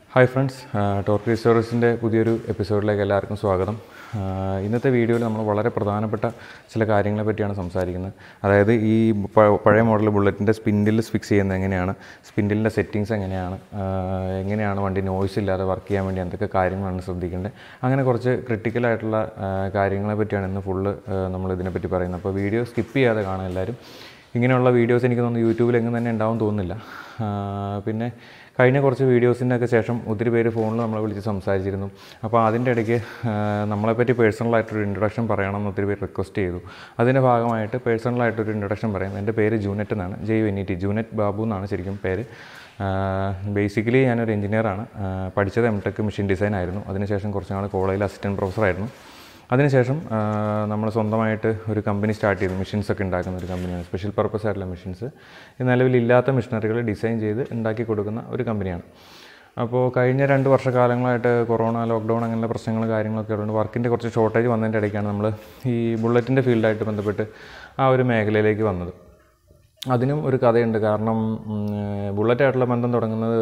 Hi friends, Torq Restorersന്റെ പുതിയൊരു എപ്പിസോഡിലേക്ക് എല്ലാവർക്കും സ്വാഗതം. ഇന്നത്തെ വീഡിയോയിൽ നമ്മൾ വളരെ പ്രധാനപ്പെട്ട ചില കാര്യങ്ങളെ പറ്റിയാണ് സംസാരിക്കുന്നത്. അതായത് ഈ പഴയ മോഡൽ ബുള്ളറ്റിൻ്റെ സ്പിൻഡിൽ ഫിക്സ് ചെയ്യുന്നത് എങ്ങനെയാണ്, സ്പിൻഡിലിൻ്റെ സെറ്റിങ്സ് എങ്ങനെയാണ് വണ്ടി നോയ്സ് ഇല്ലാതെ വർക്ക് ചെയ്യാൻ വേണ്ടി എന്തൊക്കെ കാര്യങ്ങളാണ് ശ്രദ്ധിക്കേണ്ടത്, അങ്ങനെ കുറച്ച് ക്രിട്ടിക്കലായിട്ടുള്ള കാര്യങ്ങളെ പറ്റിയാണ് ഇന്ന് ഫുള്ള് നമ്മൾ ഇതിനെപ്പറ്റി പറയുന്നത്. അപ്പോൾ വീഡിയോ സ്കിപ്പ് ചെയ്യാതെ കാണാം എല്ലാവരും. ഇങ്ങനെയുള്ള വീഡിയോസ് എനിക്ക് തോന്നുന്നു യൂട്യൂബിൽ എങ്ങും തന്നെ ഉണ്ടാവും തോന്നുന്നില്ല. പിന്നെ കഴിഞ്ഞ കുറച്ച് വീഡിയോസിൻ്റെയൊക്കെ ശേഷം ഒത്തിരി പേര് ഫോണിൽ നമ്മളെ വിളിച്ച് സംസാരിച്ചിരുന്നു. അപ്പോൾ അതിൻ്റെ ഇടയ്ക്ക് നമ്മളെപ്പറ്റി പേഴ്സണലായിട്ടൊരു ഇൻട്രൊഡക്ഷൻ പറയണമെന്ന് ഒത്തിരി പേര് റിക്വസ്റ്റ് ചെയ്തു. അതിൻ്റെ ഭാഗമായിട്ട് പേഴ്സണലായിട്ടൊരു ഇൻട്രൊഡക്ഷൻ പറയാം. എൻ്റെ പേര് ജൂനറ്റ് എന്നാണ്, JUNET, ജൂനറ്റ് ബാബു എന്നാണ് ശരിക്കും പേര്. ബേസിക്കലി ഞാനൊരു എഞ്ചിനീയറാണ്. പഠിച്ചത് M.Tech മെഷീൻ ഡിസൈൻ ആയിരുന്നു. അതിനുശേഷം കുറച്ച് നാൾ കോളേജിൽ അസിസ്റ്റൻറ്റ് പ്രൊഫസറായിരുന്നു. അതിനുശേഷം നമ്മൾ സ്വന്തമായിട്ട് ഒരു കമ്പനി സ്റ്റാർട്ട് ചെയ്തു. മെഷീൻസൊക്കെ ഉണ്ടാക്കുന്ന ഒരു കമ്പനിയാണ്, സ്പെഷ്യൽ പർപ്പസ് ആയിട്ടുള്ള മെഷീൻസ്, നിലവിലില്ലാത്ത മെഷീനറികൾ ഡിസൈൻ ചെയ്ത് ഉണ്ടാക്കി കൊടുക്കുന്ന ഒരു കമ്പനിയാണ്. അപ്പോൾ കഴിഞ്ഞ 2 വർഷക്കാലങ്ങളായിട്ട് കൊറോണ, ലോക്ക്ഡൗൺ അങ്ങനെയുള്ള പ്രശ്നങ്ങളും കാര്യങ്ങളൊക്കെ ഉള്ളതുകൊണ്ട് വർക്കിൻ്റെ കുറച്ച് ഷോർട്ടേജ് വന്നതിൻ്റെ ഇടയ്ക്കാണ് നമ്മൾ ഈ ബുള്ളറ്റിൻ്റെ ഫീൽഡായിട്ട് ബന്ധപ്പെട്ട് ആ ഒരു മേഖലയിലേക്ക് വന്നത്. അതിനും ഒരു കഥയുണ്ട്. കാരണം ബുള്ളറ്റായിട്ടുള്ള ബന്ധം തുടങ്ങുന്നത്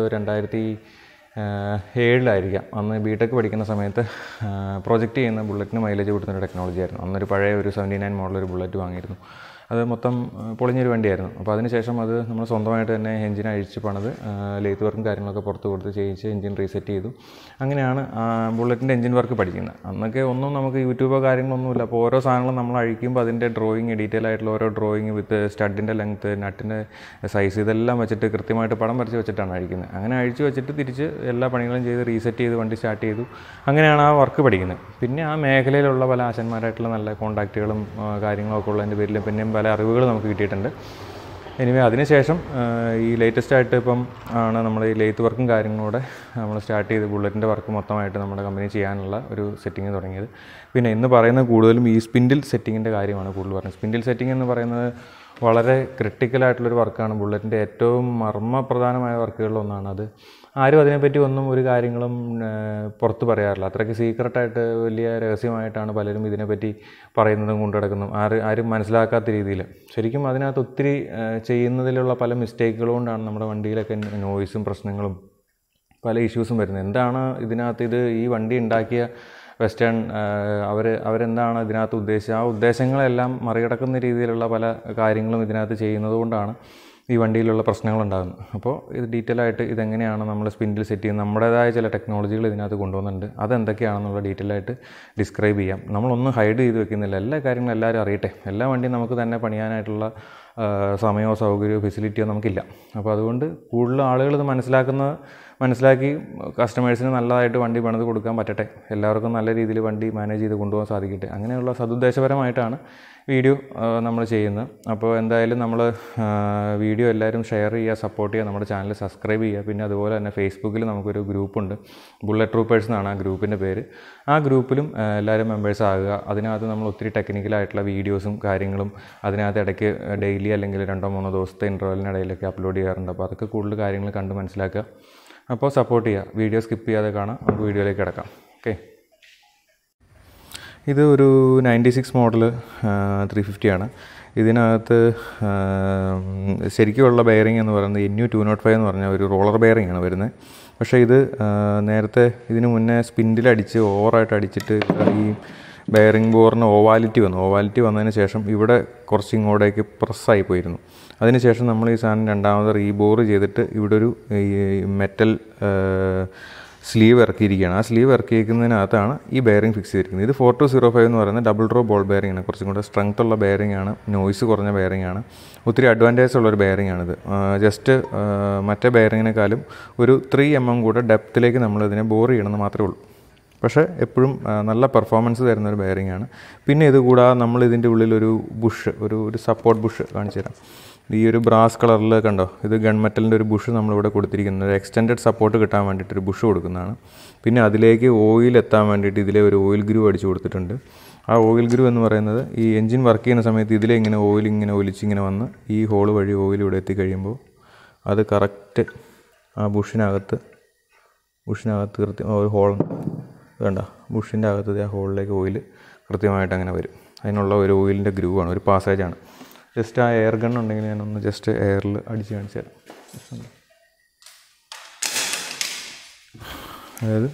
2007 അന്ന് B.Tech പഠിക്കുന്ന സമയത്ത് പ്രൊജക്റ്റ് ചെയ്യുന്ന ബുള്ളറ്റിന് മൈലേജ് കൊടുക്കുന്ന ടെക്നോളജി ആയിരുന്നു. അന്നൊരു പഴയ ഒരു 79 മോഡൽ ഒരു ബുള്ളറ്റ് വാങ്ങിയിരുന്നു. അത് മൊത്തം പൊളിഞ്ഞൊരു വണ്ടിയായിരുന്നു. അപ്പോൾ അതിനുശേഷം അത് നമ്മൾ സ്വന്തമായിട്ട് തന്നെ എഞ്ചിൻ അഴിച്ച് പണിത് ലെയ്ത്ത് വർക്കും കാര്യങ്ങളൊക്കെ പുറത്ത് കൊടുത്ത് ചെയ്യിച്ച് എഞ്ചിൻ റീസെറ്റ് ചെയ്തു. അങ്ങനെയാണ് ബുള്ളറ്റിൻ്റെ എഞ്ചിൻ വർക്ക് പഠിക്കുന്നത്. അന്നൊക്കെ ഒന്നും നമുക്ക് യൂട്യൂബോ കാര്യങ്ങളൊന്നുമില്ല. അപ്പോൾ ഓരോ സാധനങ്ങളും നമ്മൾ അഴിക്കുമ്പോൾ അതിൻ്റെ ഡ്രോയിങ്, ഡീറ്റെയിൽ ആയിട്ടുള്ള ഓരോ ഡ്രോയിങ് വിത്ത് സ്റ്റഡിൻ്റെ ലെങ്ത്ത്, നട്ടിൻ്റെ സൈസ്, ഇതെല്ലാം വെച്ചിട്ട് കൃത്യമായിട്ട് പടം വരച്ച് വെച്ചിട്ടാണ് അഴിക്കുന്നത്. അങ്ങനെ അഴിച്ച് വെച്ചിട്ട് തിരിച്ച് എല്ലാ പണികളും ചെയ്ത് റീസെറ്റ് ചെയ്ത് വണ്ടി സ്റ്റാർട്ട് ചെയ്തു. അങ്ങനെയാണ് ആ വർക്ക് പഠിക്കുന്നത്. പിന്നെ ആ മേഖലയിലുള്ള പല ആശന്മാരായിട്ടുള്ള നല്ല കോൺടാക്റ്റുകളും കാര്യങ്ങളൊക്കെ ഉള്ളതിൻ്റെ പേരിൽ പിന്നെയും പല അറിവുകൾ നമുക്ക് കിട്ടിയിട്ടുണ്ട്. എനിവേ അതിനുശേഷം ഈ ലേറ്റസ്റ്റ് ആയിട്ട് ഇപ്പം ആണ് നമ്മൾ ഈ ലെയ്ത്ത് വർക്കും കാര്യങ്ങളൂടെ നമ്മൾ സ്റ്റാർട്ട് ചെയ്ത് ബുള്ളറ്റിൻ്റെ വർക്ക് മൊത്തമായിട്ട് നമ്മുടെ കമ്പനി ചെയ്യാനുള്ള ഒരു സെറ്റിങ് തുടങ്ങിയത്. പിന്നെ ഇന്ന് പറയുന്നത് കൂടുതലും ഈ സ്പിൻഡിൽ സെറ്റിങ്ങിൻ്റെ കാര്യമാണ് കൂടുതൽ പറയുന്നത്. സ്പിൻഡിൽ സെറ്റിംഗ് എന്ന് പറയുന്നത് വളരെ ക്രിട്ടിക്കലായിട്ടുള്ളൊരു വർക്കാണ്. ബുള്ളറ്റിൻ്റെ ഏറ്റവും മർമ്മപ്രധാനമായ വർക്കുകളിലൊന്നാണ് അത്. ആരും അതിനെപ്പറ്റി ഒന്നും ഒരു കാര്യങ്ങളും പുറത്ത് പറയാറില്ല. അത്രയ്ക്ക് സീക്രട്ടായിട്ട് വലിയ രഹസ്യമായിട്ടാണ് പലരും ഇതിനെപ്പറ്റി പറയുന്നതും കൊണ്ടു നടക്കുന്നതും. ആരും മനസ്സിലാക്കാത്ത രീതിയിൽ. ശരിക്കും അതിനകത്ത് ഒത്തിരി ചെയ്യുന്നതിലുള്ള പല മിസ്റ്റേക്കുകൾ കൊണ്ടാണ് നമ്മുടെ വണ്ടിയിലൊക്കെ നോയ്സും പ്രശ്നങ്ങളും പല ഇഷ്യൂസും വരുന്നത്. എന്താണ് ഇതിനകത്ത് ഈ വണ്ടി ഉണ്ടാക്കിയ വെസ്റ്റേൺ അവരെന്താണ് ഇതിനകത്ത് ഉദ്ദേശിച്ചത്, ആ ഉദ്ദേശങ്ങളെല്ലാം മറികടക്കുന്ന രീതിയിലുള്ള പല കാര്യങ്ങളും ഇതിനകത്ത് ചെയ്യുന്നത് കൊണ്ടാണ് ഈ വണ്ടിയിലുള്ള പ്രശ്നങ്ങളുണ്ടാകുന്നത്. അപ്പോൾ ഇത് ഡീറ്റെയിൽ ആയിട്ട് ഇതെങ്ങനെയാണ് നമ്മൾ സ്പിൻഡിൽ സെറ്റ് ചെയ്യുന്നത്, നമ്മുടേതായ ചില ടെക്നോളജികൾ ഇതിനകത്ത് കൊണ്ടുവന്നിട്ടുണ്ട്. അതെന്തൊക്കെയാണെന്നുള്ള ഡീറ്റെയിൽ ആയിട്ട് ഡിസ്ക്രൈബ് ചെയ്യാം. നമ്മളൊന്നും ഹൈഡ് ചെയ്ത് വെക്കുന്നില്ല. എല്ലാ കാര്യങ്ങളും എല്ലാവരും അറിയട്ടെ. എല്ലാ വണ്ടിയും നമുക്ക് തന്നെ പണിയാനായിട്ടുള്ള സമയമോ സൗകര്യമോ ഫെസിലിറ്റിയോ നമുക്കില്ല. അപ്പോൾ അതുകൊണ്ട് കൂടുതൽ ആളുകൾ ഇത് മനസ്സിലാക്കി കസ്റ്റമേഴ്സിന് നല്ലതായിട്ട് വണ്ടി പണിത് കൊടുക്കാൻ പറ്റട്ടെ, എല്ലാവർക്കും നല്ല രീതിയിൽ വണ്ടി മാനേജ് ചെയ്ത് കൊണ്ടുപോകാൻ സാധിക്കട്ടെ, അങ്ങനെയുള്ള സതുദ്ദേശപരമായിട്ടാണ് വീഡിയോ നമ്മൾ ചെയ്യുന്നത്. അപ്പോൾ എന്തായാലും നമ്മൾ വീഡിയോ എല്ലാവരും ഷെയർ ചെയ്യുക, സപ്പോർട്ട് ചെയ്യുക, നമ്മുടെ ചാനൽ സബ്സ്ക്രൈബ് ചെയ്യുക. പിന്നെ അതുപോലെ തന്നെ ഫേസ്ബുക്കിൽ നമുക്കൊരു ഗ്രൂപ്പുണ്ട്, ബുള്ളറ്റ് ട്രൂപ്പേഴ്സ് എന്നാണ് ആ ഗ്രൂപ്പിൻ്റെ പേര്. ആ ഗ്രൂപ്പിലും എല്ലാവരും മെമ്പേഴ്സ് ആകുക. അതിനകത്ത് നമ്മൾ ഒത്തിരി ടെക്നിക്കലായിട്ടുള്ള വീഡിയോസും കാര്യങ്ങളും അതിനകത്ത് ഇടയ്ക്ക് ഡെയിലി അല്ലെങ്കിൽ 2-3 ദിവസത്തെ ഇൻ്റർവെല്ലിനിടയിലൊക്കെ അപ്ലോഡ് ചെയ്യാറുണ്ട്. അപ്പോൾ അതൊക്കെ കൂടുതൽ കാര്യങ്ങൾ കണ്ട് മനസ്സിലാക്കുക. അപ്പോൾ സപ്പോർട്ട് ചെയ്യുക. വീഡിയോ സ്കിപ്പ് ചെയ്യാതെ കാണാം. നമുക്ക് വീഡിയോയിലേക്ക് കിടക്കാം. ഓക്കെ, ഇത് ഒരു 96 മോഡൽ 350 ആണ്. ഇതിനകത്ത് ശരിക്കുമുള്ള ബെയറിംഗ് എന്ന് പറയുന്നത് NU205 എന്ന് പറഞ്ഞ ഒരു റോളർ ബെയറിംഗ് ആണ് വരുന്നത്. പക്ഷേ ഇത് നേരത്തെ ഇതിന് മുന്നേ സ്പിൻഡിലടിച്ച് ഓവറായിട്ട് അടിച്ചിട്ട് ഈ ബെയറിംഗ് ബോറിന് ഓവാലിറ്റി വന്നതിന് ശേഷം ഇവിടെ കുറച്ച് ഇങ്ങോട്ടേക്ക് പ്രസ്സായി പോയിരുന്നു. അതിനുശേഷം നമ്മൾ ഈ സാധനം രണ്ടാമത് റീബോർ ചെയ്തിട്ട് ഇവിടെ ഒരു മെറ്റൽ സ്ലീവ് ഇറക്കിയിരിക്കുകയാണ്. ആ സ്ലീവ് ഇറക്കിയിരിക്കുന്നതിനകത്താണ് ഈ ബെയറിംഗ് ഫിക്സ് ചെയ്തിരിക്കുന്നത്. ഇത് 4205 എന്ന് പറയുന്നത് ഡബിൾ റോ ബോൾ ബെയറിംഗ് ആണ്. കുറച്ചും കൂടെ സ്ട്രെങ്ത് ഉള്ള ബെയറിംഗ് ആണ്, നോയ്സ് കുറഞ്ഞ ബെയറിംഗ് ആണ്, ഒത്തിരി അഡ്വാൻറ്റേജ് ഉള്ളൊരു ബെയറിംഗ് ആണിത്. ജസ്റ്റ് മറ്റേ ബെയറിങ്ങിനേക്കാളും ഒരു 3 mm കൂടെ ഡെപ്തിലേക്ക് നമ്മളിതിനെ ബോർ ചെയ്യണമെന്ന് മാത്രമേ ഉള്ളൂ. പക്ഷേ എപ്പോഴും നല്ല പെർഫോമൻസ് തരുന്നൊരു ബെയറിംഗ് ആണ്. പിന്നെ ഇത് കൂടാതെ നമ്മൾ ഇതിൻ്റെ ഉള്ളിലൊരു ബുഷ്, ഒരു സപ്പോർട്ട് ബുഷ് കാണിച്ചു തരാം. ഈ ഒരു ബ്രാസ് കളറിൽ കണ്ടോ, ഇത് ഗൺമെറ്റലിൻ്റെ ഒരു ബുഷ് നമ്മളിവിടെ കൊടുത്തിരിക്കുന്നത്. ഒരു എക്സ്റ്റെൻഡഡ് സപ്പോർട്ട് കിട്ടാൻ വേണ്ടിയിട്ടൊരു ബുഷ് കൊടുക്കുന്നതാണ്. പിന്നെ അതിലേക്ക് ഓയിൽ എത്താൻ വേണ്ടിയിട്ട് ഇതിലെ ഒരു ഓയിൽ ഗ്രൂ അടിച്ച് കൊടുത്തിട്ടുണ്ട്. ആ ഓയിൽ ഗ്രൂ എന്ന് പറയുന്നത് ഈ എൻജിൻ വർക്ക് ചെയ്യുന്ന സമയത്ത് ഇതിലെ ഇങ്ങനെ ഓയിൽ ഇങ്ങനെ ഒലിച്ചിങ്ങനെ വന്ന് ഈ ഹോൾ വഴി ഓയിൽ ഇവിടെ എത്തിക്കഴിയുമ്പോൾ അത് കറക്റ്റ് ആ ബുഷിനകത്ത് കൃത്യം ഒരു ഹോൾ വേണ്ട, ബുഷിൻ്റെ അകത്ത് ആ ഹോളിലേക്ക് ഓയിൽ കൃത്യമായിട്ട് അങ്ങനെ വരും. അതിനുള്ള ഒരു ഓയിലിൻ്റെ ഗ്രൂ ആണ്, ഒരു പാസേജാണ്. ജസ്റ്റ് ആ എയർ ഗൺ ഉണ്ടെങ്കിൽ ഞാനൊന്ന് ജസ്റ്റ് എയറിൽ അടിച്ച് കാണിച്ചു തരാം. അതായത്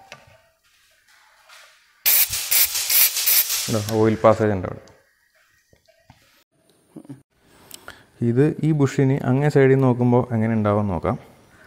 ഓയിൽ പാസേജ് ഉണ്ട് അവിടെ. ഇത് ഈ ബുഷിന് അങ്ങേ സൈഡിൽ നിന്ന് നോക്കുമ്പോൾ എങ്ങനെ ഉണ്ടാവും നോക്കാം.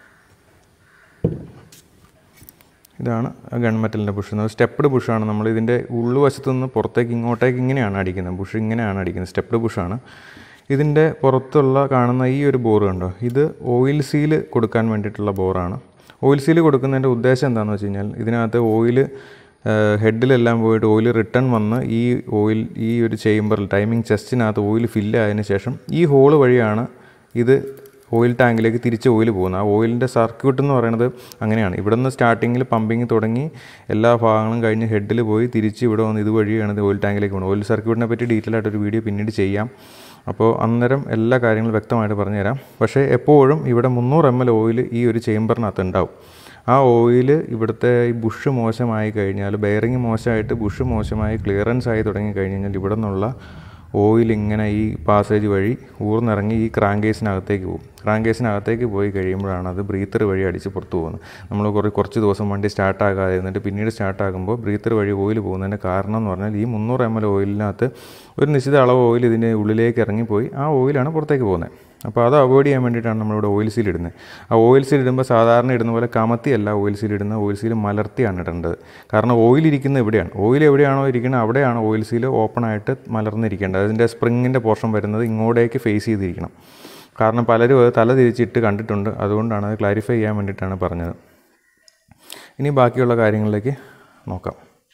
ഇതാണ് ഗൺമെറ്റലിൻ്റെ ബുഷ്. സ്റ്റെപ്പ്ഡ് ബുഷാണ്. നമ്മൾ ഇതിൻ്റെ ഉള്ളുവശത്തു നിന്ന് പുറത്തേക്ക് ഇങ്ങോട്ടേക്ക് ഇങ്ങനെയാണ് അടിക്കുന്നത്. ബുഷ് ഇങ്ങനെയാണ് അടിക്കുന്നത്. സ്റ്റെപ്പ്ഡ് ബുഷാണ്. ഇതിൻ്റെ പുറത്തുള്ള കാണുന്ന ഈ ഒരു ബോർ കണ്ടോ, ഇത് ഓയിൽ സീൽ കൊടുക്കാൻ വേണ്ടിയിട്ടുള്ള ബോറാണ്. ഓയിൽ സീൽ കൊടുക്കുന്നതിൻ്റെ ഉദ്ദേശം എന്താണെന്ന് വെച്ച് കഴിഞ്ഞാൽ ഇതിനകത്ത് ഓയിൽ ഹെഡിലെല്ലാം പോയിട്ട് ഓയിൽ റിട്ടേൺ വന്ന് ഈ ഒരു ചേമ്പറിൽ ടൈമിംഗ് ചെസ്റ്റിനകത്ത് ഓയിൽ ഫില്ല് ആയതിനു ശേഷം ഈ ഹോള് വഴിയാണ് ഇത് ഓയിൽ ടാങ്കിലേക്ക് തിരിച്ച് ഓയിൽ പോകുന്നത്. ആ ഓയിലിൻ്റെ സർക്യൂട്ട് എന്ന് പറയുന്നത് അങ്ങനെയാണ്. ഇവിടെ നിന്ന് സ്റ്റാർട്ടിങ്ങിൽ പമ്പിങ് തുടങ്ങി എല്ലാ ഭാഗങ്ങളും കഴിഞ്ഞ് ഹെഡിൽ പോയി തിരിച്ച് ഇവിടെ വന്ന് ഇതുവഴിയാണ് ഇത് ഓയിൽ ടാങ്കിലേക്ക് പോകുന്നത്. ഓയിൽ സർക്യൂട്ടിനെ പറ്റി ഡീറ്റെയിൽ ആയിട്ടൊരു വീഡിയോ പിന്നീട് ചെയ്യാം. അപ്പോൾ അന്നേരം എല്ലാ കാര്യങ്ങളും വ്യക്തമായിട്ട് പറഞ്ഞുതരാം. പക്ഷേ എപ്പോഴും ഇവിടെ 300 ml ഓയിൽ ഈ ഒരു ചേമ്പറിനകത്ത് ഉണ്ടാവും. ആ ഓയിൽ ഇവിടുത്തെ ഈ ബുഷ് മോശമായി കഴിഞ്ഞാൽ, ബെയറിങ് മോശമായിട്ട് ബുഷ് മോശമായി ക്ലിയറൻസ് ആയി തുടങ്ങി കഴിഞ്ഞാൽ ഇവിടെ നിന്നുള്ള ഓയിൽ ഇങ്ങനെ ഈ പാസേജ് വഴി ഊർന്നിറങ്ങി ഈ ക്രാങ്കേസിനകത്തേക്ക് പോകും. ക്രാങ്കേസിനകത്തേക്ക് പോയി കഴിയുമ്പോഴാണ് അത് ബ്രീത്തർ വഴി അടിച്ച് പുറത്ത് പോകുന്നത്. നമ്മൾ കുറച്ച് ദിവസം വണ്ടി സ്റ്റാർട്ടാകാതെ ഇരുന്നിട്ട് പിന്നീട് സ്റ്റാർട്ടാകുമ്പോൾ ബ്രീത്തർ വഴി ഓയിൽ പോകുന്നതിൻ്റെ കാരണം എന്ന് പറഞ്ഞാൽ ഈ 300 ml ഓയിലിനകത്ത് ഒരു നിശ്ചിത അളവ് ഓയിൽ ഇതിൻ്റെ ഉള്ളിലേക്ക് ഇറങ്ങിപ്പോയി ആ ഓയിലാണ് പുറത്തേക്ക് പോകുന്നത്. അപ്പോൾ അത് അവോയ്ഡ് ചെയ്യാൻ വേണ്ടിയിട്ടാണ് നമ്മളിവിടെ ഓയിൽ സീൽ ഇടുന്നത്. ആ ഓയിൽ സീൽ ഇടുമ്പോൾ സാധാരണ ഇടുന്ന പോലെ കമത്തിയല്ല ഓയിൽ സീൽ ഇടുന്നത്. ഓയിൽ സീൽ മലർത്തിയാണ് ഇടേണ്ടത്. കാരണം ഓയിൽ ഇരിക്കുന്നത് എവിടെയാണ്, ഓയിൽ എവിടെയാണോ ഇരിക്കുന്നത് അവിടെയാണ് ഓയിൽ സീൽ ഓപ്പണായിട്ട് മലർന്നിരിക്കേണ്ടത്. അതിൻ്റെ സ്പ്രിങ്ങിൻ്റെ പോർഷൻ വരുന്നത് ഇങ്ങോട്ടേക്ക് ഫേസ് ചെയ്തിരിക്കണം. കാരണം പലരും അത് തല തിരിച്ചിട്ട് കണ്ടിട്ടുണ്ട്. അതുകൊണ്ടാണ് അത് ക്ലാരിഫൈ ചെയ്യാൻ വേണ്ടിയിട്ടാണ് പറഞ്ഞത്. ഇനി ബാക്കിയുള്ള കാര്യങ്ങളിലേക്ക് നോക്കാം.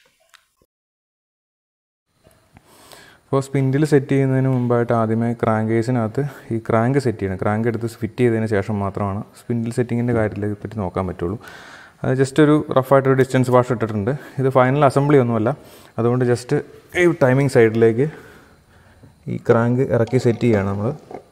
അപ്പോൾ സ്പിൻഡിൽ സെറ്റ് ചെയ്യുന്നതിന് മുമ്പായിട്ട് ആദ്യമേ ക്രാങ്കേസിനകത്ത് ഈ ക്രാങ്ക് സെറ്റ് ചെയ്യണം. ക്രാങ്ക് എടുത്ത് ഫിറ്റ് ചെയ്തതിന് ശേഷം മാത്രമാണ് സ്പിൻഡിൽ സെറ്റിങ്ങിൻ്റെ കാര്യത്തിലേക്ക് പറ്റി നോക്കാൻ പറ്റുള്ളൂ. അത് ജസ്റ്റ് ഒരു റഫായിട്ടൊരു ഡിസ്റ്റൻസ് വാഷ് ഇട്ടിട്ടുണ്ട്. ഇത് ഫൈനൽ അസംബ്ലി ഒന്നുമല്ല. അതുകൊണ്ട് ജസ്റ്റ് ഈ ടൈമിംഗ് സൈഡിലേക്ക് ഈ ക്രാങ്ക് ഇറക്കി സെറ്റ് ചെയ്യുകയാണ് നമ്മൾ.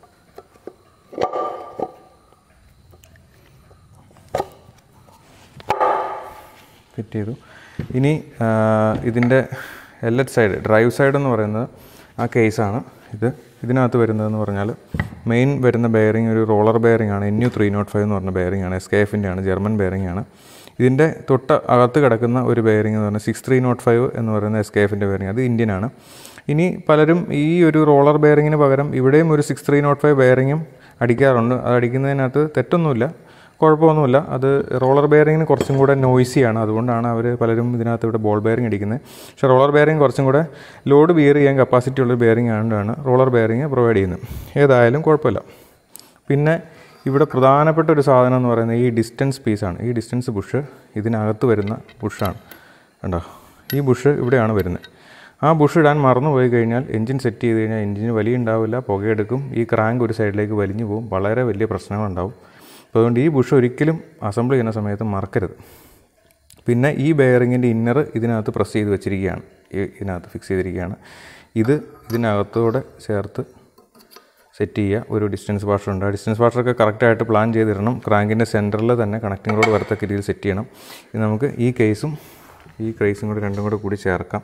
ഫിറ്റ് ചെയ്തു. ഇനി ഇതിൻ്റെ എല്ലറ്റ് സൈഡ്, ഡ്രൈവ് സൈഡ് എന്ന് പറയുന്നത് ആ കേസാണ്. ഇതിനകത്ത് വരുന്നതെന്ന് പറഞ്ഞാൽ മെയിൻ വരുന്ന ബെയറിംഗ് ഒരു റോളർ ബെയറിംഗ് ആണ്. NU305 എന്ന് പറഞ്ഞ ബെയറിംഗ് ആണ്. SKF-ൻ്റെ ആണ്, ജർമ്മൻ ബെയറിംഗ് ആണ്. ഇതിൻ്റെ തൊട്ട് അകത്ത് കിടക്കുന്ന ഒരു ബെയറിംഗ് എന്ന് പറഞ്ഞാൽ 6305 എന്ന് പറയുന്ന SKF-ൻ്റെ ബെയറിംഗ്, അത് ഇന്ത്യൻ ആണ്. ഇനി പലരും ഈ ഒരു റോളർ ബെയറിങ്ങിന് പകരം ഇവിടെയും ഒരു 6305 ബെയറിങ്ങും അടിക്കാറുണ്ട്. അത് അടിക്കുന്നതിനകത്ത് തെറ്റൊന്നുമില്ല, കുഴപ്പമൊന്നുമില്ല. അത് റോളർ ബെയറിങ്ങിന് കുറച്ചും കൂടെ നോയ്സിയാണ്. അതുകൊണ്ടാണ് അവർ പലരും ഇതിനകത്ത് ഇവിടെ ബോൾ ബെയറിംഗ് അടിക്കുന്നത്. പക്ഷേ റോളർ ബെയറിംഗ് കുറച്ചും കൂടെ ലോഡ് ബിയർ ചെയ്യാൻ കപ്പാസിറ്റി ഉള്ള ബെയറിംഗ് ആയതുകൊണ്ടാണ് റോളർ ബെയറിംഗ് പ്രൊവൈഡ് ചെയ്യുന്നത്. ഏതായാലും കുഴപ്പമില്ല. പിന്നെ ഇവിടെ പ്രധാനപ്പെട്ട ഒരു സാധനം എന്ന് പറയുന്നത് ഈ ഡിസ്റ്റൻസ് പീസാണ്. ഈ ഡിസ്റ്റൻസ് ബുഷ് ഇതിനകത്ത് വരുന്ന ബുഷാണ്. കണ്ടോ, ഈ ബുഷ് ഇവിടെയാണ് വരുന്നത്. ആ ബുഷ് ഇടാൻ മറന്നു പോയി കഴിഞ്ഞാൽ എൻജിൻ സെറ്റ് ചെയ്ത് കഴിഞ്ഞാൽ എൻജിന് വലിയ ഉണ്ടാവില്ല, പുകയെടുക്കും, ഈ ക്രാങ്ക് ഒരു സൈഡിലേക്ക് വലിഞ്ഞു പോകും, വളരെ വലിയ പ്രശ്നങ്ങളുണ്ടാവും. അപ്പോൾ അതുകൊണ്ട് ഈ ബുഷ് ഒരിക്കലും അസംബിൾ ചെയ്യുന്ന സമയത്ത് മറക്കരുത്. പിന്നെ ഈ ബെയറിങ്ങിൻ്റെ ഇന്നർ ഇതിനകത്ത് പ്രസ് ചെയ്ത് വെച്ചിരിക്കുകയാണ്, ഇതിനകത്ത് ഫിക്സ് ചെയ്തിരിക്കുകയാണ്. ഇതിനകത്തോടെ ചേർത്ത് സെറ്റ് ചെയ്യുക. ഒരു ഡിസ്റ്റൻസ് വാഷറുണ്ട്. ആ ഡിസ്റ്റൻസ് വാഷറൊക്കെ കറക്റ്റായിട്ട് പ്ലാൻ ചെയ്തിടണം. ക്രാങ്കിൻ്റെ സെൻറ്ററിൽ തന്നെ കണക്റ്റിംഗ് റോഡ് വരത്തക്ക രീതിയിൽ സെറ്റ് ചെയ്യണം. ഇത് നമുക്ക് ഈ കേസും കൂടി രണ്ടും കൂടി ചേർക്കാം.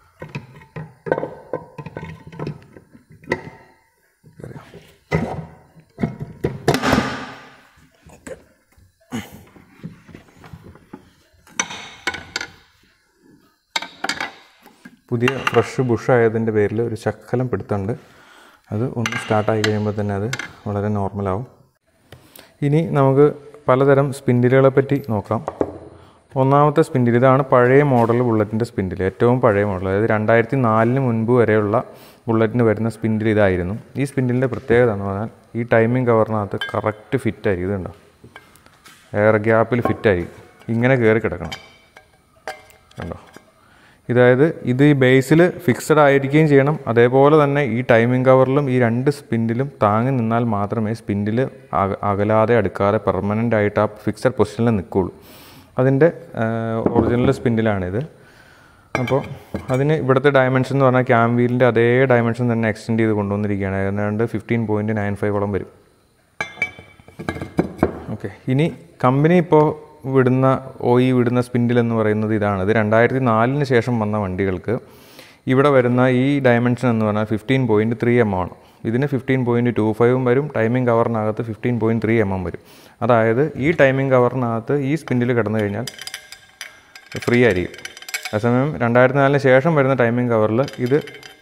പുതിയ ഫ്രഷ് ബുഷായതിൻ്റെ പേരിൽ ഒരു ശക്കലം പിടുത്തുണ്ട്. അത് ഒന്ന് സ്റ്റാർട്ടായി കഴിയുമ്പോൾ തന്നെ അത് വളരെ നോർമലാവും. ഇനി നമുക്ക് പലതരം സ്പിൻഡിലുകളെ പറ്റി നോക്കാം. ഒന്നാമത്തെ സ്പിൻഡിൽ, ഇതാണ് പഴയ മോഡൽ ബുള്ളറ്റിൻ്റെ സ്പിൻഡിൽ, ഏറ്റവും പഴയ മോഡൽ. അതായത് 2004 മുൻപ് വരെയുള്ള ബുള്ളറ്റിന് വരുന്ന സ്പിൻഡിൽ ഇതായിരുന്നു. ഈ സ്പിൻഡിലിൻ്റെ പ്രത്യേകത എന്ന് പറഞ്ഞാൽ ഈ ടൈമിംഗ് കവറിനകത്ത് കറക്റ്റ് ഫിറ്റായിരിക്കും. ഇതുണ്ടോ, എയർ ഗ്യാപ്പിൽ ഫിറ്റായിരിക്കും, ഇങ്ങനെ കയറി കിടക്കണം. കണ്ടോ, അതായത് ഇത് ഈ ബേസിൽ ഫിക്സഡ് ആയിരിക്കുകയും ചെയ്യണം. അതേപോലെ തന്നെ ഈ ടൈമിംഗ് കവറിലും ഈ രണ്ട് സ്പിൻഡിലും താങ്ങി നിന്നാൽ മാത്രമേ സ്പിൻഡിൽ അകലാതെ അടുക്കാതെ പെർമനൻ്റ് ആയിട്ട് ആ ഫിക്സഡ് പൊസിഷനിൽ നിൽക്കുകയുള്ളൂ. അതിൻ്റെ ഒറിജിനൽ സ്പിൻഡിലാണിത്. അപ്പോൾ അതിന് ഇവിടുത്തെ ഡയമെൻഷൻ എന്ന് പറഞ്ഞാൽ ക്യാം വീലിൻ്റെ അതേ ഡയമെൻഷൻ തന്നെ എക്സ്റ്റെൻഡ് ചെയ്ത് കൊണ്ടുവന്നിരിക്കുകയാണ്. ഏതാണ്ട് 15.95 വരും. ഓക്കെ, ഇനി കമ്പനി ഇപ്പോൾ വിടുന്ന സ്പിൻഡിൽ എന്ന് പറയുന്നത് ഇതാണ്. ഇത് 2004 ശേഷം വന്ന വണ്ടികൾക്ക് ഇവിടെ വരുന്ന ഈ ഡയമെൻഷൻ എന്ന് പറഞ്ഞാൽ 15.3 mm ആണ്. ഇതിന് 15.25 വരും. ടൈമിംഗ് കവറിനകത്ത് 15.3 mm വരും. അതായത് ഈ ടൈമിംഗ് കവറിനകത്ത് ഈ സ്പിൻഡിൽ കിടന്നു കഴിഞ്ഞാൽ ഫ്രീ ആയിരിക്കും. അതേസമയം 2004 ശേഷം വരുന്ന ടൈമിംഗ് കവറിൽ ഇത്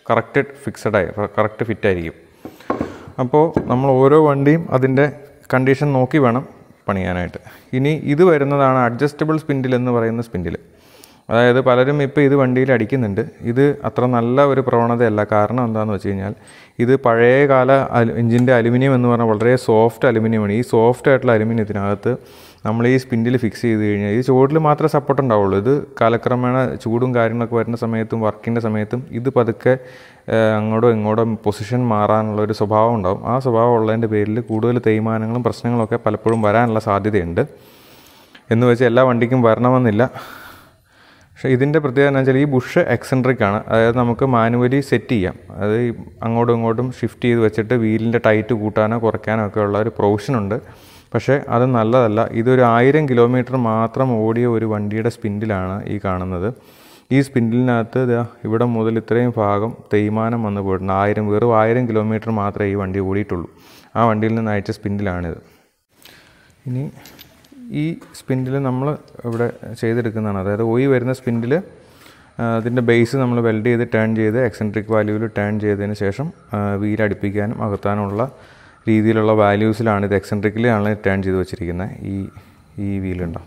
കറക്റ്റ് ഫിറ്റായിരിക്കും. അപ്പോൾ നമ്മൾ ഓരോ വണ്ടിയും അതിൻ്റെ കണ്ടീഷൻ നോക്കി വേണം പണിയാനായിട്ട്. ഇനി ഇത് വരുന്നതാണ് അഡ്ജസ്റ്റബിൾ സ്പിൻഡിൽ എന്ന് പറയുന്ന സ്പിൻഡിൽ. അതായത് പലരും ഇപ്പോൾ ഇത് വണ്ടിയിൽ അടിക്കുന്നുണ്ട്. ഇത് അത്ര നല്ല ഒരു പ്രവണതയല്ല. കാരണം എന്താണെന്ന് വെച്ച് കഴിഞ്ഞാൽ ഇത് പഴയകാല എഞ്ചിൻ്റെ അലുമിനിയം എന്ന് പറഞ്ഞാൽ വളരെ സോഫ്റ്റ് അലുമിനിയമാണ്. ഈ സോഫ്റ്റ് ആയിട്ടുള്ള അലുമിനിയത്തിനകത്ത് നമ്മൾ ഈ സ്പിൻഡിൽ ഫിക്സ് ചെയ്ത് കഴിഞ്ഞാൽ ഈ ചുവട്ടിൽ മാത്രമേ സപ്പോർട്ട് ഉണ്ടാവുള്ളൂ. ഇത് കാലക്രമേണ ചൂടും കാര്യങ്ങളൊക്കെ വരുന്ന സമയത്തും വർക്കിൻ്റെ സമയത്തും ഇത് പതുക്കെ അങ്ങോട്ടോ ഇങ്ങോട്ടോ പൊസിഷൻ മാറാനുള്ള ഒരു സ്വഭാവം ഉണ്ടാവും. ആ സ്വഭാവം ഉള്ളതിൻ്റെ പേരിൽ കൂടുതൽ തേയ്മാനങ്ങളും പ്രശ്നങ്ങളൊക്കെ പലപ്പോഴും വരാനുള്ള സാധ്യതയുണ്ട്. എന്ന് വെച്ചാൽ എല്ലാ വണ്ടിക്കും വരണമെന്നില്ല. പക്ഷേ ഇതിൻ്റെ പ്രത്യേകത എന്ന് വെച്ചാൽ ഈ ബുഷ് എക്സെൻട്രിക് ആണ്. അതായത് നമുക്ക് മാനുവലി സെറ്റ് ചെയ്യാം. അത് അങ്ങോട്ടും ഇങ്ങോട്ടും ഷിഫ്റ്റ് ചെയ്ത് വെച്ചിട്ട് വീലിൻ്റെ ടൈറ്റ് കൂട്ടാനോ കുറയ്ക്കാനോ ഒക്കെ ഉള്ള ഒരു പ്രൊവിഷനുണ്ട്. പക്ഷേ അത് നല്ലതല്ല. ഇതൊരു 1000 കിലോമീറ്റർ മാത്രം ഓടിയ ഒരു വണ്ടിയുടെ സ്പിൻഡിലാണ് ഈ കാണുന്നത്. ഈ സ്പിൻഡിലിനകത്ത് ഇവിടെ മുതൽ ഇത്രയും ഭാഗം തേയ്മാനം വന്നു പോയിട്ടുണ്ട്. വെറും 1000 കിലോമീറ്റർ മാത്രമേ ഈ വണ്ടി ഓടിയിട്ടുള്ളൂ. ആ വണ്ടിയിൽ നിന്ന് അയച്ച സ്പിൻഡിലാണിത്. ഇനി ഈ സ്പിൻഡിൽ നമ്മൾ ഇവിടെ ചെയ്തെടുക്കുന്നതാണ്. അതായത് വരുന്ന സ്പിൻഡിൽ അതിൻ്റെ ബേസ് നമ്മൾ വെൽഡ് ചെയ്ത് ടേൺ ചെയ്ത് എക്സെൻട്രിക് വാല്യൂവിൽ ടേൺ ചെയ്തതിന് ശേഷം വീലടിപ്പിക്കാനും അകത്താനുള്ള രീതിയിലുള്ള വാല്യൂസിലാണ് ഇത് എക്സെൻട്രിക്കലാണ് ടേൺ ചെയ്ത് വെച്ചിരിക്കുന്നത്. ഈ വീലുണ്ടോ,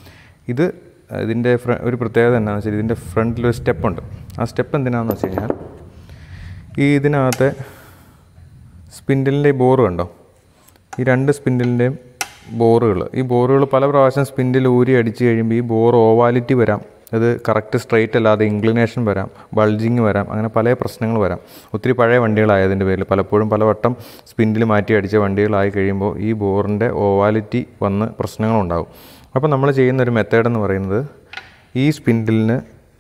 ഇതിൻ്റെ ഒരു പ്രത്യേകത എന്താണെന്ന് വെച്ചാൽ ഇതിൻ്റെ ഫ്രണ്ടിലൊരു സ്റ്റെപ്പുണ്ട്. ആ സ്റ്റെപ്പ് എന്തിനാണെന്ന് വെച്ച് കഴിഞ്ഞാൽ ഇതിനകത്തെ സ്പിൻഡിലിൻ്റെ ബോറ് കണ്ടോ, ഈ 2 സ്പിൻഡിലിൻ്റെയും ഈ ബോറുകൾ പല പ്രാവശ്യം സ്പിൻഡിൽ ഊരി അടിച്ച് കഴിയുമ്പോൾ ഈ ബോർ ഓവാലിറ്റി വരാം, അത് കറക്റ്റ് സ്ട്രെയിറ്റ് അല്ലാതെ ഇൻക്ലിനേഷൻ വരാം, ബൾജിങ് വരാം, അങ്ങനെ പല പ്രശ്നങ്ങൾ വരാം. ഒത്തിരി പഴയ വണ്ടികളായതിൻ്റെ പേരിൽ പലപ്പോഴും പലവട്ടം സ്പിൻഡിൽ മാറ്റി അടിച്ച വണ്ടികളായി കഴിയുമ്പോൾ ഈ ബോറിൻ്റെ ഓവാലിറ്റി വന്ന് പ്രശ്നങ്ങളുണ്ടാകും. അപ്പോൾ നമ്മൾ ചെയ്യുന്നൊരു മെത്തേഡ് എന്ന് പറയുന്നത് ഈ സ്പിൻഡിലിന്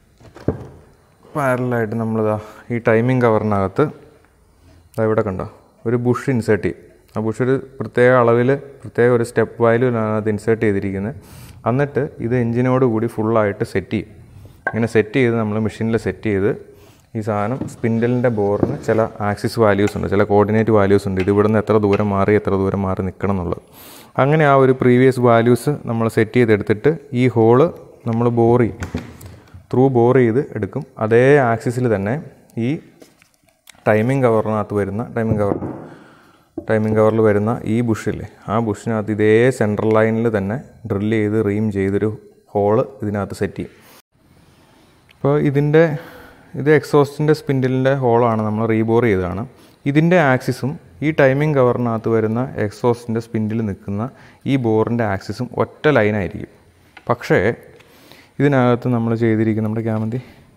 പാരലായിട്ട് നമ്മളിതാ ഈ ടൈമിംഗ് കവറിനകത്ത് ഇവിടെ കണ്ടോ ഒരു ബുഷ് ഇൻസേർട്ട് ചെയ്യും. ആ ബുഷ് ഒരു പ്രത്യേക അളവിൽ പ്രത്യേക ഒരു സ്റ്റെപ്പ് വാല്യൂലാണ് അത് ഇൻസേർട്ട് ചെയ്തിരിക്കുന്നത്. എന്നിട്ട് ഇത് എഞ്ചിനോട് കൂടി ഫുള്ളായിട്ട് സെറ്റ് ചെയ്യും. ഇങ്ങനെ സെറ്റ് ചെയ്ത് നമ്മൾ മെഷീനിൽ സെറ്റ് ചെയ്ത് ഈ സാധനം സ്പിൻഡിലിൻ്റെ ബോറിന് ചില ആക്സിസ് വാല്യൂസ് ഉണ്ട്, ചില കോർഡിനേറ്റ് വാല്യൂസ് ഉണ്ട്. ഇത് ഇവിടുന്ന് എത്ര ദൂരം മാറി നിൽക്കണം എന്നുള്ളത്. അങ്ങനെ ആ ഒരു പ്രീവിയസ് വാല്യൂസ് നമ്മൾ സെറ്റ് ചെയ്തെടുത്തിട്ട് ഈ ഹോള് നമ്മൾ ബോർ ചെയ്ത് എടുക്കും. അതേ ആക്സിസിൽ തന്നെ ഈ ടൈമിംഗ് കവറിൽ വരുന്ന ഈ ബുഷില്ലേ, ആ ബുഷിനകത്ത് ഇതേ സെൻട്രൽ ലൈനിൽ തന്നെ ഡ്രില്ല് ചെയ്ത് റീം ചെയ്തൊരു ഹോള് ഇതിനകത്ത് സെറ്റ് ചെയ്യും. അപ്പോൾ ഇത് എക്സോസ്റ്റിൻ്റെ സ്പിൻഡിലിൻ്റെ ഹോളാണ്, നമ്മൾ റീബോർ ചെയ്തതാണ്. ഇതിൻ്റെ ആക്സിസും ഈ ടൈമിംഗ് കവറിനകത്ത് വരുന്ന എക്സോസ്റ്റിൻ്റെ സ്പിൻഡിൽ നിൽക്കുന്ന ഈ ബോറിൻ്റെ ആക്സിസും ഒറ്റ ലൈനായിരിക്കും. പക്ഷേ ഇതിനകത്ത് നമ്മൾ ചെയ്തിരിക്കുന്ന നമ്മുടെ ക്യാമന്തി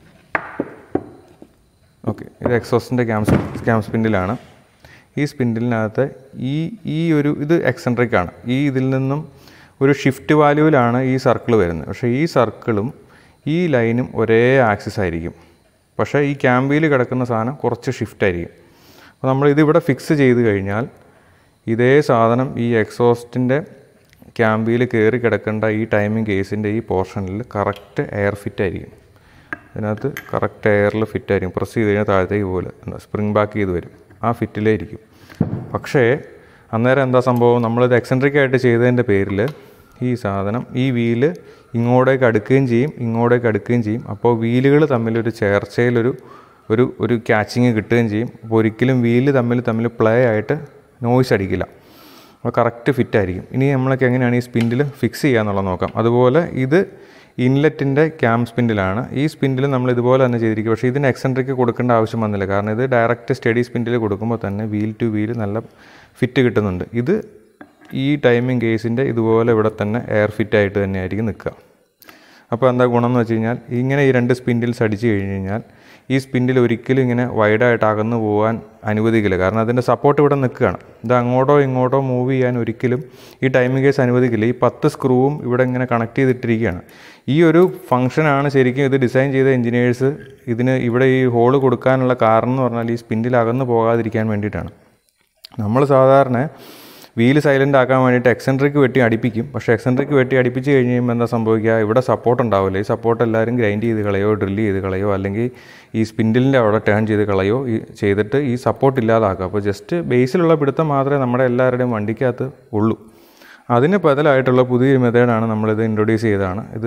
ഇത് എക്സോസ്റ്റിൻ്റെ ക്യാം സ്പിൻഡിലാണ്. ഈ സ്പിൻഡിലിനകത്ത് ഇത് എക്സെൻട്രിക് ആണ്. ഇതിൽ നിന്നും ഒരു ഷിഫ്റ്റ് വാല്യൂവിലാണ് ഈ സർക്കിൾ വരുന്നത്. പക്ഷേ ഈ സർക്കിളും ഈ ലൈനും ഒരേ ആക്സിസ് ആയിരിക്കും. പക്ഷേ ഈ ക്യാമ്പിൽ കിടക്കുന്ന സാധനം കുറച്ച് ഷിഫ്റ്റ് ആയിരിക്കും. അപ്പോൾ നമ്മളിതിവിടെ ഫിക്സ് ചെയ്ത് കഴിഞ്ഞാൽ ഇതേ സാധനം ഈ എക്സോസ്റ്റിൻ്റെ ക്യാമ്പിൽ കയറി കിടക്കേണ്ട ഈ ടൈമിംഗ് കേസിൻ്റെ ഈ പോർഷനിൽ കറക്റ്റ് എയർ ഫിറ്റ് ആയിരിക്കും. ഇതിനകത്ത് കറക്റ്റ് എയറിൽ ഫിറ്റ് ആയിരിക്കും. പ്രസ് ചെയ്ത് കഴിഞ്ഞാൽ താഴത്തേക്ക് പോലെ സ്പ്രിങ് ബാക്ക് ചെയ്ത് വരും. ആ ഫിറ്റിലേ ഇരിക്കും. പക്ഷേ അന്നേരം എന്താ സംഭവം, നമ്മളിത് എക്സെൻട്രിക്കായിട്ട് ചെയ്തതിൻ്റെ പേരിൽ ഈ സാധനം ഈ വീല് ഇങ്ങോട്ടേക്ക് അടുക്കുകയും ചെയ്യും. അപ്പോൾ വീലുകൾ തമ്മിലൊരു ചേർച്ചയിലൊരു ഒരു ക്യാച്ചിങ് കിട്ടുകയും ചെയ്യും. അപ്പോൾ ഒരിക്കലും വീല് തമ്മിൽ പ്ലേ ആയിട്ട് നോയ്സ് അടിക്കില്ല. അപ്പോൾ കറക്റ്റ് ഫിറ്റായിരിക്കും. ഇനി നമ്മളൊക്കെ എങ്ങനെയാണ് ഈ സ്പിൻഡിൽ ഫിക്സ് ചെയ്യുക എന്നുള്ളത് നോക്കാം. അതുപോലെ ഇത് ഇൻലെറ്റിൻ്റെ ക്യാം സ്പിൻഡിലാണ്. ഈ സ്പിൻഡിൽ നമ്മൾ ഇതുപോലെ തന്നെ ചെയ്തിരിക്കും. പക്ഷേ ഇതിന് എക്സെൻട്രിക്ക് കൊടുക്കേണ്ട ആവശ്യം വന്നില്ല. കാരണം ഇത് ഡയറക്റ്റ് സ്റ്റഡി സ്പിൻഡിൽ കൊടുക്കുമ്പോൾ തന്നെ വീൽ ടു വീൽ നല്ല ഫിറ്റ് കിട്ടുന്നുണ്ട്. ഇത് ഈ ടൈമിംഗ് കേസിൻ്റെ ഇതുപോലെ ഇവിടെ തന്നെ എയർ ഫിറ്റായിട്ട് തന്നെയായിരിക്കും നിൽക്കുക. അപ്പോൾ എന്താ ഗുണം എന്ന് വെച്ച് കഴിഞ്ഞാൽ ഇങ്ങനെ ഈ 2 സ്പിൻഡിൽസ് അടിച്ച് കഴിഞ്ഞ് കഴിഞ്ഞാൽ ഈ സ്പിൻഡിൽ ഒരിക്കലും ഇങ്ങനെ വൈഡായിട്ട് അകന്നു പോകാൻ അനുവദിക്കില്ല. കാരണം അതിൻ്റെ സപ്പോർട്ട് ഇവിടെ നിൽക്കുകയാണ്. ഇത് അങ്ങോട്ടോ ഇങ്ങോട്ടോ മൂവ് ചെയ്യാൻ ഒരിക്കലും ഈ ടൈമിംഗ് കേസ് അനുവദിക്കില്ല. ഈ 10 സ്ക്രൂവും ഇവിടെ ഇങ്ങനെ കണക്ട് ചെയ്തിട്ടിരിക്കുകയാണ്. ഈ ഒരു ഫംഗ്ഷനാണ് ശരിക്കും ഇത് ഡിസൈൻ ചെയ്ത എഞ്ചിനീയേഴ്സ് ഇവിടെ ഈ ഹോള് കൊടുക്കാനുള്ള കാരണം എന്ന് പറഞ്ഞാൽ ഈ സ്പിൻഡിൽ അകന്നു പോകാതിരിക്കാൻ വേണ്ടിയിട്ടാണ്. നമ്മൾ സാധാരണ വീല് സൈലൻ്റ് ആക്കാൻ വേണ്ടിയിട്ട് എക്സെൻട്രിക്ക് വെട്ടി അടിപ്പിക്കും. പക്ഷേ എക്സെൻട്രിക്ക് വെട്ടി അടിപ്പിച്ച് കഴിഞ്ഞ് കഴിയുമ്പോൾ എന്താ സംഭവിക്കുക, ഇവിടെ സപ്പോർട്ട് ഉണ്ടാവില്ല. ഈ സപ്പോർട്ട് എല്ലാവരും ഗ്രൈൻഡ് ചെയ്ത് കളയോ ഡ്രില്ല് ചെയ്ത് കളയോ അല്ലെങ്കിൽ ഈ സ്പിൻഡിലിൻ്റെ അവിടെ ടേൺ ചെയ്ത് കളയോ ചെയ്തിട്ട് ഈ സപ്പോർട്ട് ഇല്ലാതാക്കുക. അപ്പോൾ ജസ്റ്റ് ബേസിലുള്ള പിടുത്തം മാത്രമേ നമ്മുടെ എല്ലാവരുടെയും വണ്ടിക്കകത്ത് ഉള്ളൂ. അതിന് ബദലായിട്ടുള്ള പുതിയൊരു മെത്തേഡാണ് നമ്മളിത് ഇൻട്രൊഡ്യൂസ് ചെയ്തതാണ്. ഇത്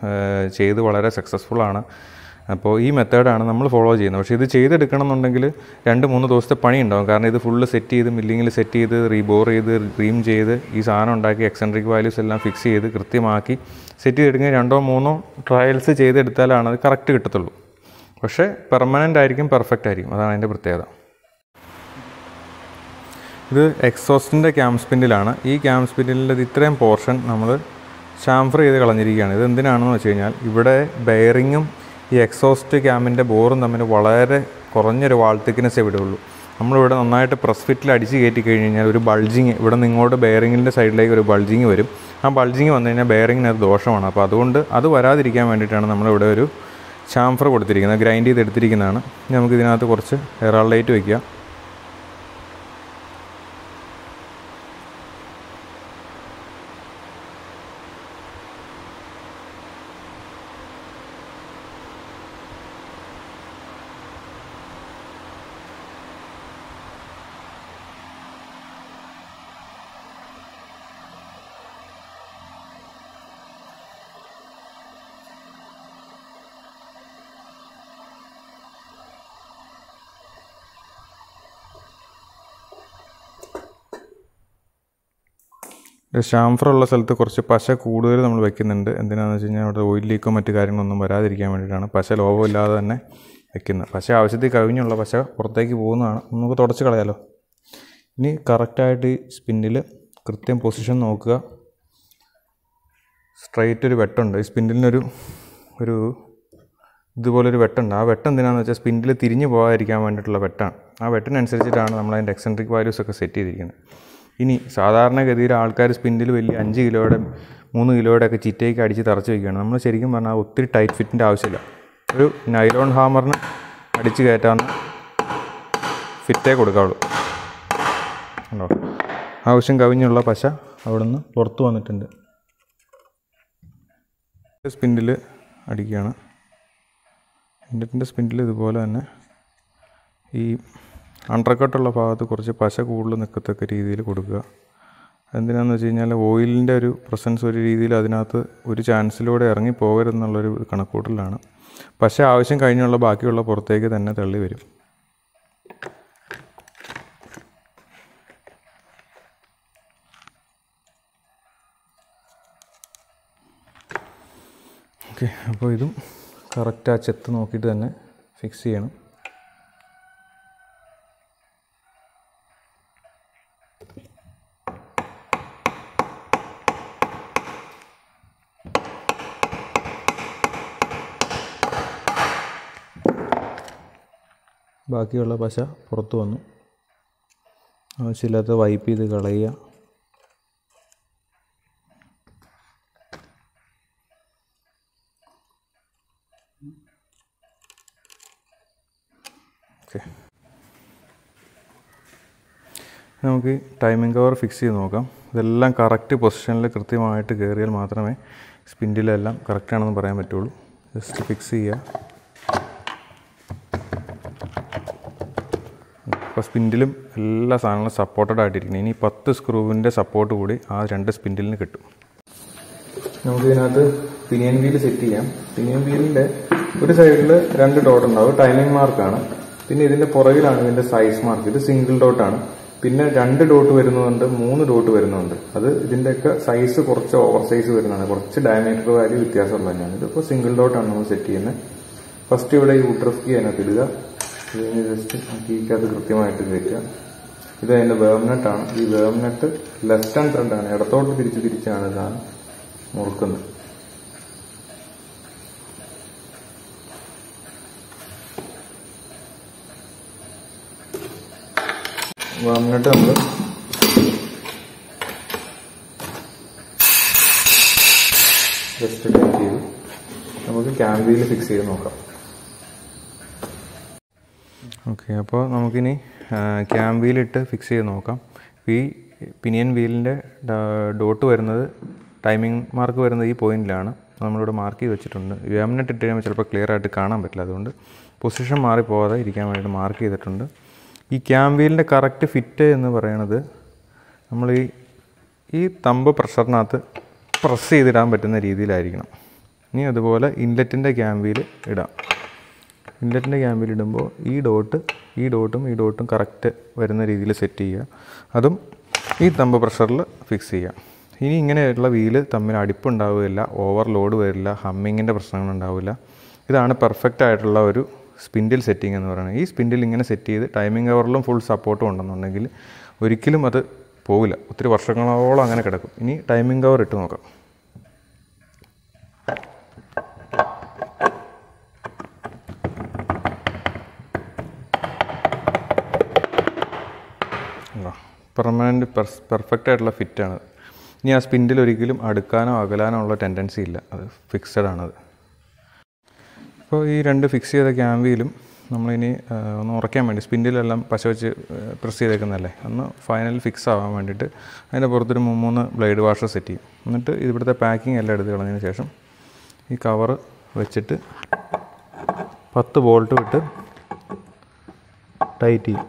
ചെയ്ത് വളരെ സക്സസ്ഫുള്ളാണ്. അപ്പോൾ ഈ മെത്തേഡാണ് നമ്മൾ ഫോളോ ചെയ്യുന്നത്. പക്ഷേ ഇത് ചെയ്തെടുക്കണം എന്നുണ്ടെങ്കിൽ 2-3 ദിവസത്തെ പണി ഉണ്ടാകും. കാരണം ഇത് ഫുള്ള് സെറ്റ് ചെയ്ത് മില്ലിങ്ങിൽ സെറ്റ് ചെയ്ത് റീബോർ ചെയ്ത് റീം ചെയ്ത് ഈ സാധനം ഉണ്ടാക്കി എക്സെൻട്രിക് വാല്യൂസ് എല്ലാം ഫിക്സ് ചെയ്ത് കൃത്യമാക്കി സെറ്റ് ചെയ്തെടുക്കുക 2-3 ട്രയൽസ് ചെയ്തെടുത്താലാണ് അത് കറക്റ്റ് കിട്ടത്തുള്ളൂ. പക്ഷേ പെർമനൻ്റ് ആയിരിക്കും, പെർഫെക്റ്റ് ആയിരിക്കും. അതാണ് അതിൻ്റെ പ്രത്യേകത. ഇത് എക്സോസ്റ്റിൻ്റെ ക്യാം സ്പിൻഡിലാണ്. ഈ ക്യാം സ്പിൻഡിലിൻ്റെ ഇത്രയും പോർഷൻ നമ്മൾ ഷാംഫർ ചെയ്ത് കളഞ്ഞിരിക്കുകയാണ്. ഇത് എന്തിനാണെന്ന് വെച്ച് കഴിഞ്ഞാൽ ഇവിടെ ബെയറിങ്ങും ഈ എക്സോസ്റ്റ് ക്യാമിൻ്റെ ബോറും തമ്മിൽ വളരെ കുറഞ്ഞൊരു വാൾ തിക്നെസ്സേ വിടുള്ളൂ. നമ്മളിവിടെ നന്നായിട്ട് പ്രസ് ഫിറ്റിൽ അടിച്ച് കയറ്റി കഴിഞ്ഞ് കഴിഞ്ഞാൽ ഒരു ബൾജിങ് ഇവിടെ നിന്ന് ഇങ്ങോട്ട് ബെയറിങ്ങിൻ്റെ സൈഡിലേക്ക് ഒരു ബൾജിങ് വരും. ആ ബൾജിങ് വന്നു കഴിഞ്ഞാൽ ബെയറിങ്ങിന് അത് ദോഷമാണ്. അപ്പോൾ അതുകൊണ്ട് അത് വരാതിരിക്കാൻ വേണ്ടിയിട്ടാണ് നമ്മളിവിടെ ഒരു ഷാംഫർ കൊടുത്തിരിക്കുന്നത്. ഗ്രൈൻഡ് ചെയ്ത് എടുത്തിരിക്കുന്നതാണ്. നമുക്ക് ഇതിനകത്ത് കുറച്ച് എയർ ലൈറ്റ് വയ്ക്കുക. ഷാംഫറുള്ള സ്ഥലത്ത് കുറച്ച് പശ കൂടുതൽ നമ്മൾ വെക്കുന്നുണ്ട്. എന്തിനാണെന്ന് വെച്ച് കഴിഞ്ഞാൽ അവിടെ ഓയിൽ ലീക്കോ മറ്റു കാര്യങ്ങളൊന്നും വരാതിരിക്കാൻ വേണ്ടിയിട്ടാണ് പശ ലോഭമില്ലാതെ തന്നെ വെക്കുന്നത്. പശ ആവശ്യത്തിൽ കവിഞ്ഞുള്ള പശ പുറത്തേക്ക് പോകുന്നതാണ്. നമുക്ക് തുടച്ച് കളയാലോ. ഇനി കറക്റ്റായിട്ട് ഈ സ്പിൻഡിൽ കൃത്യം പൊസിഷൻ നോക്കുക. സ്ട്രൈറ്റ് ഒരു വെട്ടുണ്ട്. ഈ സ്പിൻഡിലിനൊരു ഇതുപോലൊരു വെട്ടുണ്ട്. ആ വെട്ടം എന്തിനാണെന്ന് വെച്ചാൽ സ്പിൻഡിൽ തിരിഞ്ഞു പോകാതിരിക്കാൻ വേണ്ടിയിട്ടുള്ള വെട്ടാണ്. ആ വെട്ടിനനുസരിച്ചിട്ടാണ് നമ്മൾ അതിൻ്റെ എക്സെൻട്രിക് വാല്യൂസൊക്കെ സെറ്റ് ചെയ്തിരിക്കുന്നത്. ഇനി സാധാരണഗതിയിൽ ആൾക്കാർ സ്പിൻഡിൽ വലിയ 5 കിലോയുടെ 3 കിലോയുടെ ഒക്കെ ചിറ്റയ്ക്ക് അടിച്ച് തറച്ച് വയ്ക്കുകയാണ്. നമ്മൾ ശരിക്കും പറഞ്ഞാൽ ഒത്തിരി ടൈറ്റ് ഫിറ്റിൻ്റെ ആവശ്യമില്ല. ഒരു നൈലോൺ ഹാമറിന് അടിച്ച് കയറ്റാവുന്ന ഫിറ്റേ കൊടുക്കാവുള്ളൂ. ഉണ്ടോ? ആവശ്യം കവിഞ്ഞുള്ള പശ അവിടെ നിന്ന് പുറത്ത് വന്നിട്ടുണ്ട്. സ്പിൻഡിൽ അടിക്കുകയാണ്. ഇൻഡറ്റിൻ്റെ സ്പിൻഡിൽ ഇതുപോലെ തന്നെ ഈ അണ്ടർകട്ടുള്ള ഭാഗത്ത് കുറച്ച് പശ കൂടുതൽ നിൽക്കത്തക്ക രീതിയിൽ കൊടുക്കുക. എന്തിനാണെന്ന് വെച്ച് കഴിഞ്ഞാൽ ഓയിലിൻ്റെ ഒരു പ്രസൻസ് ഒരു രീതിയിൽ അതിനകത്ത് ഒരു ചാൻസിലൂടെ ഇറങ്ങി പോകരുതെന്നുള്ളൊരു കണക്കൂട്ടലാണ്. പശ ആവശ്യം കഴിഞ്ഞുള്ള ബാക്കിയുള്ള പുറത്തേക്ക് തന്നെ തള്ളി വരും. ഓക്കെ, അപ്പോൾ ഇതും കറക്റ്റ് ആ ചെത്ത് നോക്കിയിട്ട് തന്നെ ഫിക്സ് ചെയ്യണം. ബാക്കിയുള്ള പശ പുറത്ത് വന്നു. ആവശ്യമില്ലാത്ത വൈപ്പ് ചെയ്ത് കളയുക. ഓക്കെ, നമുക്ക് ടൈമിംഗ് കവർ ഫിക്സ് ചെയ്ത് നോക്കാം. ഇതെല്ലാം കറക്റ്റ് പൊസിഷനിൽ കൃത്യമായിട്ട് കയറിയാൽ മാത്രമേ സ്പിൻഡിലെല്ലാം കറക്റ്റാണെന്ന് പറയാൻ പറ്റുള്ളൂ. ജസ്റ്റ് ഫിക്സ് ചെയ്യുക. അപ്പോൾ സ്പിൻഡിലും എല്ലാ സാധനങ്ങളും സപ്പോർട്ടഡ് ആയിട്ടിരിക്കണം. ഇനി 10 സ്ക്രൂവിൻ്റെ സപ്പോർട്ട് കൂടി ആ 2 സ്പിൻഡിലിന് കിട്ടും. നമുക്കിതിനകത്ത് പിനിയൻ വീൽ സെറ്റ് ചെയ്യാം. പിനിയൻ വീലിൻ്റെ ഒരു സൈഡിൽ 2 ഡോട്ട് ഉണ്ടാവും. ടൈമിംഗ് മാർക്കാണ്. പിന്നെ ഇതിൻ്റെ പുറകിലാണ് ഇതിൻ്റെ സൈസ് മാർക്ക്. ഇത് സിംഗിൾ ഡോട്ടാണ്. പിന്നെ 2 ഡോട്ട് വരുന്നുണ്ട്, 3 ഡോട്ട് വരുന്നുണ്ട്. അത് ഇതിൻ്റെയൊക്കെ സൈസ് കുറച്ച് ഓവർ സൈസ് വരുന്നതാണ്. കുറച്ച് ഡയമീറ്റർ വാല്യൂ വ്യത്യാസമുള്ള തന്നെയാണ്. ഇതിപ്പോൾ സിംഗിൾ ഡോട്ടാണ് നമ്മൾ സെറ്റ് ചെയ്യുന്നത്. ഫസ്റ്റ് ഇവിടെ ഈ വുഡ്രഫ് കീ അതിനകത്ത് ഇടുക. ഇതിന് ജസ്റ്റ് കീക്കകത്ത് കൃത്യമായിട്ട് കയറ്റുക. ഇത് അതിൻ്റെ വേവ് നെറ്റാണ്. ഈ വേവ് നെറ്റ് ലെഫ്റ്റ് ഹാൻഡ് ത്രെഡാണ്. ഇടത്തോട്ട് തിരിച്ചാണ് ഇതാണ് മുറുക്കുന്നത്. വേവ് നെറ്റ് നമ്മൾ ജസ്റ്റ് ടൈറ്റ് ചെയ്തു. നമുക്ക് ക്യാം വീൽ ഫിക്സ് ചെയ്ത് നോക്കാം. ഓക്കെ, അപ്പോൾ നമുക്കിനി ക്യാം വീലിട്ട് ഫിക്സ് ചെയ്ത് നോക്കാം. ഈ പിനിയൻ വീലിൻ്റെ ഡോട്ട് വരുന്നത് ടൈമിംഗ് മാർക്ക് വരുന്നത് ഈ പോയിന്റിലാണ്. നമ്മളിവിടെ മാർക്ക് ചെയ്ത് വെച്ചിട്ടുണ്ട്. വേമനെറ്റ് ഇട്ട് കഴിയുമ്പോൾ ചിലപ്പോൾ ക്ലിയർ ആയിട്ട് കാണാൻ പറ്റില്ല. അതുകൊണ്ട് പൊസിഷൻ മാറിപ്പോകാതെ ഇരിക്കാൻ വേണ്ടിയിട്ട് മാർക്ക് ചെയ്തിട്ടുണ്ട്. ഈ ക്യാം വീലിൻ്റെ കറക്റ്റ് ഫിറ്റ് എന്ന് പറയുന്നത് നമ്മൾ ഈ തമ്പ് പ്രഷറിനകത്ത് പ്രസ് ചെയ്തിടാൻ പറ്റുന്ന രീതിയിലായിരിക്കണം. ഇനി അതുപോലെ ഇൻലെറ്റിൻ്റെ ക്യാം വീൽ ഇടാം. ഇൻലെറ്റിൻ്റെ ക്യാം വീൽ ഇടുമ്പോൾ ഈ ഡോട്ടും കറക്റ്റ് വരുന്ന രീതിയിൽ സെറ്റ് ചെയ്യുക. അതും ഈ തമ്പ് പ്രഷറിൽ ഫിക്സ് ചെയ്യുക. ഇനി ഇങ്ങനെയുള്ള വീല് തമ്മിൽ അടുപ്പുണ്ടാവില്ല, ഓവർലോഡ് വരില്ല, ഹമ്മിങ്ങിൻ്റെ പ്രശ്നങ്ങളുണ്ടാവില്ല. ഇതാണ് പെർഫെക്റ്റ് ആയിട്ടുള്ള ഒരു സ്പിൻഡിൽ സെറ്റിംഗ് എന്ന് പറയുന്നത്. ഈ സ്പിൻഡിൽ ഇങ്ങനെ സെറ്റ് ചെയ്ത് ടൈമിംഗ് കവറിലും ഫുൾ സപ്പോർട്ടും ഉണ്ടെന്നുണ്ടെങ്കിൽ ഒരിക്കലും അത് പോവില്ല, ഒത്തിരി വർഷങ്ങളോളം അങ്ങനെ കിടക്കും. ഇനി ടൈമിംഗ് കവർ ഇട്ട് നോക്കാം. പെർമനൻറ്റ് പെർഫെക്റ്റ് ആയിട്ടുള്ള ഫിറ്റാണ്. ഇനി ആ സ്പിൻഡിൽ ഒരിക്കലും അടുക്കാനോ അകലാനോ ഉള്ള ടെൻഡൻസി ഇല്ല, അത് ഫിക്സഡ് ആണത്. അപ്പോൾ ഈ രണ്ട് ഫിക്സ് ചെയ്ത ക്യാം വീലും നമ്മളിനി ഒന്ന് ഉറയ്ക്കാൻ വേണ്ടി, സ്പിൻഡിലെല്ലാം പശ വെച്ച് പ്രസ് ചെയ്തേക്കുന്നതല്ലേ, ഒന്ന് ഫൈനൽ ഫിക്സ് ആവാൻ വേണ്ടിയിട്ട് അതിൻ്റെ പുറത്തൊരു 3 ബ്ലേഡ് വാഷർ സെറ്റ് ചെയ്യും. എന്നിട്ട് ഇവിടുത്തെ പാക്കിംഗ് എല്ലാം എടുത്ത് കളഞ്ഞതിന് ശേഷം ഈ കവറ് വെച്ചിട്ട് 10 ബോൾട്ട് വിട്ട് ടൈറ്റ് ചെയ്യും.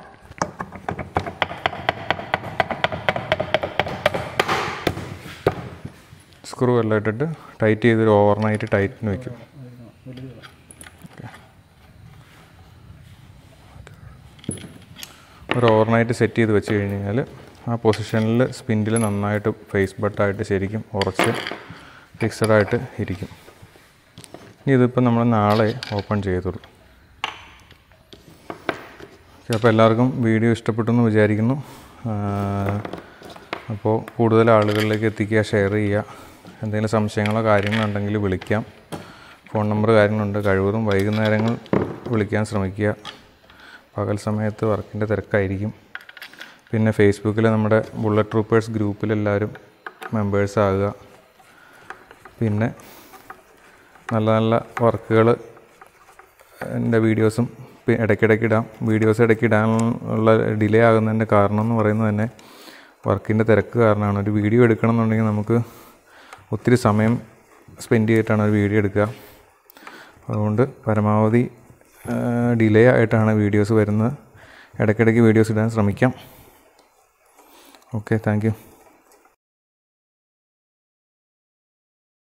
സ്ക്രൂ എല്ലാം ഇട്ടിട്ട് ടൈറ്റ് ചെയ്തൊരു ഓവർനൈറ്റ് ടൈറ്റിന് വയ്ക്കും. ഒരു ഓവർനൈറ്റ് സെറ്റ് ചെയ്ത് വെച്ച് കഴിഞ്ഞാൽ ആ പൊസിഷനിൽ സ്പിൻഡിൽ നന്നായിട്ട് ഫേസ് ബട്ടായിട്ട് ശരിക്കും ഉറച്ച് ഫിക്സഡായിട്ട് ഇരിക്കും. ഇനി ഇതിപ്പോൾ നമ്മൾ നാളെ ഓപ്പൺ ചെയ്തുള്ളൂ. അപ്പോൾ എല്ലാവർക്കും വീഡിയോ ഇഷ്ടപ്പെട്ടു എന്ന് വിചാരിക്കുന്നു. അപ്പോൾ കൂടുതൽ ആളുകളിലേക്ക് എത്തിക്കുക, ഷെയർ ചെയ്യുക. എന്തെങ്കിലും സംശയങ്ങളോ കാര്യങ്ങളോ ഉണ്ടെങ്കിൽ വിളിക്കാം. ഫോൺ നമ്പർ കാര്യങ്ങളുണ്ട്. കഴിവതും വൈകുന്നേരങ്ങൾ വിളിക്കാൻ ശ്രമിക്കുക. പകൽ സമയത്ത് വർക്കിൻ്റെ തിരക്കായിരിക്കും. പിന്നെ ഫേസ്ബുക്കിൽ നമ്മുടെ ബുള്ളറ്റ് ട്രൂപ്പേഴ്സ് ഗ്രൂപ്പിലെല്ലാവരും മെമ്പേഴ്സ് ആകുക. പിന്നെ നല്ല നല്ല വർക്കുകൾ എൻ്റെ വീഡിയോസും ഇടയ്ക്കിടയ്ക്ക് ഇടാം. വീഡിയോസ് ഇടയ്ക്ക് ഇടാനുള്ള ഡിലേ ആകുന്നതിൻ്റെ കാരണം എന്ന് പറയുന്നത് തന്നെ വർക്കിൻ്റെ തിരക്ക് കാരണമാണ്. ഒരു വീഡിയോ എടുക്കണം എന്നുണ്ടെങ്കിൽ നമുക്ക് ഒത്തിരി സമയം സ്പെൻഡ് ചെയ്തിട്ടാണ് ഒരു വീഡിയോ എടുക്കുക. അതുകൊണ്ട് പരമാവധി ഡിലേ ആയിട്ടാണ് വീഡിയോസ് വരുന്നത്. ഇടയ്ക്കിടയ്ക്ക് വീഡിയോസ് ഇടാൻ ശ്രമിക്കാം. Okay, thank U.